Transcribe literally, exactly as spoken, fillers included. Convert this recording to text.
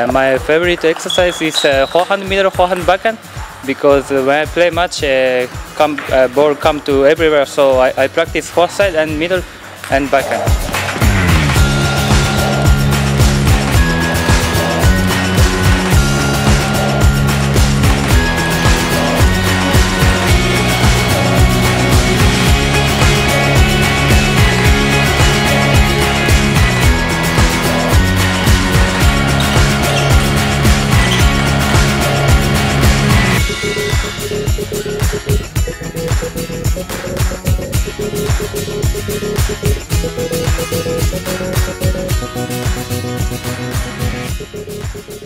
Uh, my favorite exercise is uh, forehand, middle, forehand, backhand, because uh, when I play match, uh, come, uh, ball come to everywhere. So I, I practice forehand and middle and backhand. Thank you.